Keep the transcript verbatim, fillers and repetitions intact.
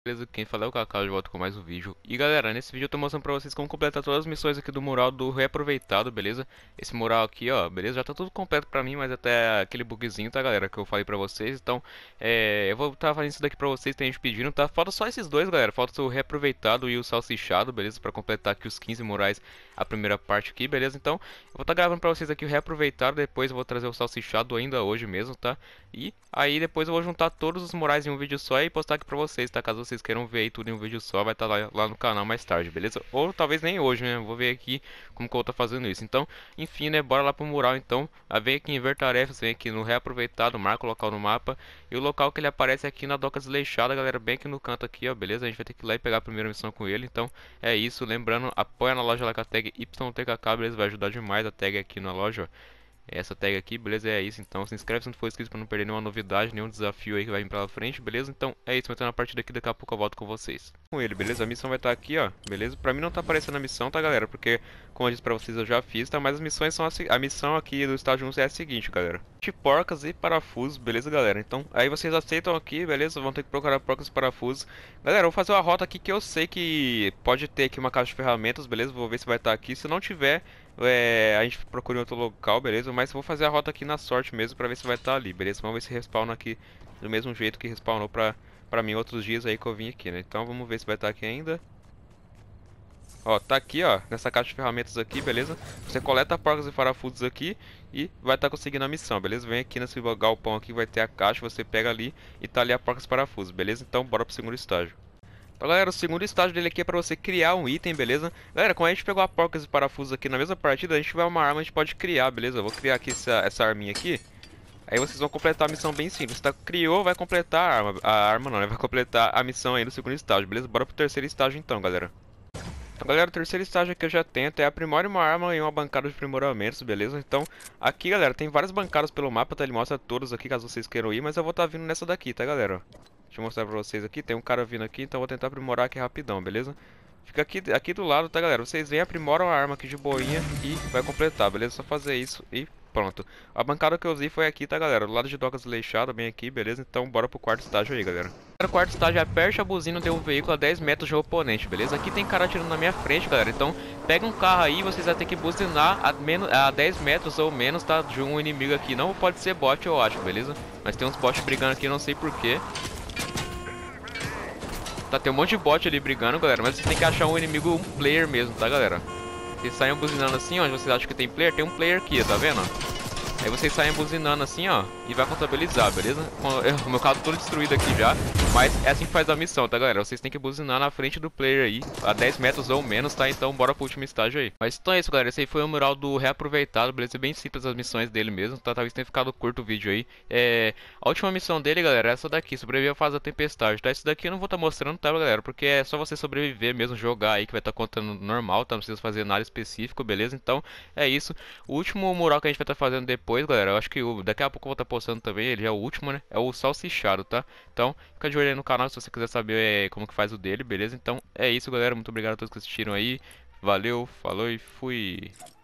Beleza, quem fala é o Kaká, de volta com mais um vídeo. E galera, nesse vídeo eu tô mostrando pra vocês como completar todas as missões aqui do mural do reaproveitado, beleza? Esse mural aqui, ó, beleza? Já tá tudo completo pra mim, mas até aquele bugzinho, tá galera, que eu falei pra vocês. Então, é, eu vou estar fazendo isso daqui pra vocês, tem gente pedindo, tá? Falta só esses dois, galera, falta o reaproveitado e o salsichado, beleza? Pra completar aqui os quinze murais, a primeira parte aqui, beleza? Então, eu vou estar gravando pra vocês aqui o reaproveitado, depois eu vou trazer o salsichado ainda hoje mesmo, tá? E aí depois eu vou juntar todos os murais em um vídeo só e postar aqui pra vocês, tá? Caso vocês queiram ver aí tudo em um vídeo só, vai estar lá, lá no canal mais tarde, beleza? Ou talvez nem hoje, né? Vou ver aqui como que eu vou estar fazendo isso. Então, enfim, né? Bora lá pro mural então. Ah, vem aqui em ver tarefas, vem aqui no reaproveitado, marca o local no mapa. E o local que ele aparece é aqui na Doca Desleixada, galera, bem aqui no canto aqui, ó, beleza? A gente vai ter que ir lá e pegar a primeira missão com ele. Então, é isso. Lembrando, apoia na loja lá com a tag Y T K K, beleza? Vai ajudar demais a tag aqui na loja, ó. Essa tag aqui, beleza? É isso, então se inscreve se não for inscrito pra não perder nenhuma novidade, nenhum desafio aí que vai vir pela frente, beleza? Então é isso, vou entrar na partida aqui, daqui a pouco eu volto com vocês. Com ele, beleza? A missão vai estar aqui, ó, beleza? Pra mim não tá aparecendo a missão, tá galera? Porque, como eu disse pra vocês, eu já fiz, tá? Mas as missões são a, a missão aqui do estágio um é a seguinte, galera: de porcas e parafusos, beleza, galera? Então, aí vocês aceitam aqui, beleza? Vão ter que procurar porcas e parafusos. Galera, eu vou fazer uma rota aqui que eu sei que pode ter aqui uma caixa de ferramentas, beleza? Vou ver se vai estar aqui. Se não tiver, é, a gente procura em outro local, beleza? Mas vou fazer a rota aqui na sorte mesmo pra ver se vai estar ali, beleza? Vamos ver se respawna aqui do mesmo jeito que respawnou pra, pra mim outros dias aí que eu vim aqui, né? Então vamos ver se vai estar aqui ainda. Ó, tá aqui, ó, nessa caixa de ferramentas aqui, beleza? Você coleta porcas e parafusos aqui e vai estar conseguindo a missão, beleza? Vem aqui nesse galpão aqui, vai ter a caixa, você pega ali e tá ali a porcas e parafusos, beleza? Então bora pro segundo estágio. Então, galera, o segundo estágio dele aqui é pra você criar um item, beleza? Galera, como a gente pegou a porcas e parafusos aqui na mesma partida, a gente tiver uma arma, a gente pode criar, beleza? Eu vou criar aqui essa, essa arminha aqui. Aí vocês vão completar a missão bem simples. Você tá, criou, vai completar a arma. A arma não, né? Vai completar a missão aí no segundo estágio, beleza? Bora pro terceiro estágio então, galera. Então, galera, o terceiro estágio aqui eu já tento é aprimore uma arma em uma bancada de aprimoramentos, beleza? Então, aqui, galera, tem várias bancadas pelo mapa, tá? Ele mostra todas aqui, caso vocês queiram ir, mas eu vou estar vindo nessa daqui, tá, galera? Deixa eu mostrar pra vocês aqui, tem um cara vindo aqui, então eu vou tentar aprimorar aqui rapidão, beleza? Fica aqui, aqui do lado, tá, galera? Vocês vêm, aprimoram a arma aqui de boinha e vai completar, beleza? Só fazer isso e pronto. A bancada que eu usei foi aqui, tá, galera? Do lado de Docas Desleixada, bem aqui, beleza? Então bora pro quarto estágio aí, galera. O quarto estágio, aperte a buzina de um veículo a dez metros do oponente, beleza? Aqui tem cara atirando na minha frente, galera. Então pega um carro aí, vocês vão ter que buzinar a, menos, a dez metros ou menos, tá? De um inimigo aqui. Não pode ser bot, eu acho, beleza? Mas tem uns bots brigando aqui, não sei porquê. Tá, tem um monte de bot ali brigando, galera, mas você tem que achar um inimigo, um player mesmo, tá, galera? Vocês saem buzinando assim, ó, onde vocês acham que tem player, tem um player aqui, tá vendo? Aí vocês saem buzinando assim, ó, e vai contabilizar, beleza? O meu carro tá todo destruído aqui já, mas é assim que faz a missão, tá, galera? Vocês têm que buzinar na frente do player aí, a dez metros ou menos, tá? Então bora pro último estágio aí. Mas então é isso, galera, esse aí foi o mural do reaproveitado, beleza? Bem simples as missões dele mesmo, tá? Talvez tenha ficado curto o vídeo aí. É... A última missão dele, galera, é essa daqui, sobreviver à fase da tempestade, tá? Esse daqui eu não vou estar tá mostrando, tá, galera? Porque é só você sobreviver mesmo, jogar aí, que vai estar tá contando normal, tá? Não precisa fazer nada específico, beleza? Então é isso. O último mural que a gente vai estar tá fazendo depois, galera, eu acho que o daqui a pouco eu vou estar postando também, ele é o último, né? É o salsichado, tá? Então, fica de olho aí no canal se você quiser saber é, como que faz o dele, beleza? Então, é isso, galera. Muito obrigado a todos que assistiram aí. Valeu, falou e fui!